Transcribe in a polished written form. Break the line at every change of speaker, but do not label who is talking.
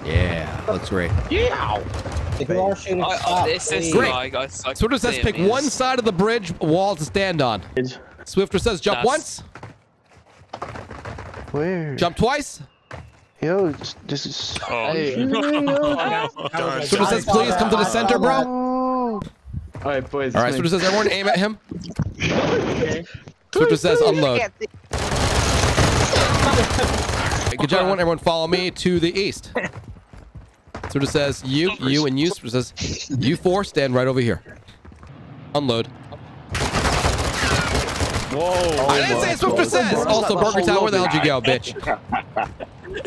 Yeah, looks great.
Yeah.
If you are shooting, stop,
This is
Great.
like,
Swiftor Says pick one side of the bridge wall to stand on. Swiftor Says jump once.
Where?
Jump twice.
Yo, this is.
Oh.
Swiftor Says please come to the center, bro.
Oh.
All right, boys.
All right, Swiftor Says everyone aim at him. Swiftor Says unload. Good job, everyone. Follow me to the east. Swiftor Says you, and you. Swiftor Says you four stand right over here. Unload.
Whoa.
I didn't say Swiftor Says. Also, Burger Town, where the hell did you go, bitch?